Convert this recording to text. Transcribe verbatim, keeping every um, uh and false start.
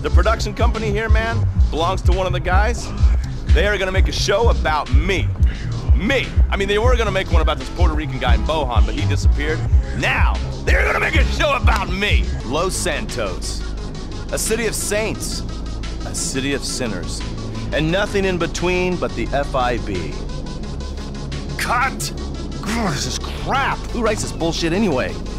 The production company here, man, belongs to one of the guys. They are gonna make a show about me. Me! I mean, they were gonna make one about this Puerto Rican guy in Bohan, but he disappeared. Now, they're gonna make a show about me! Los Santos. A city of saints. A city of sinners. And nothing in between but the F I B. Cut! Grr, this is crap! Who writes this bullshit anyway?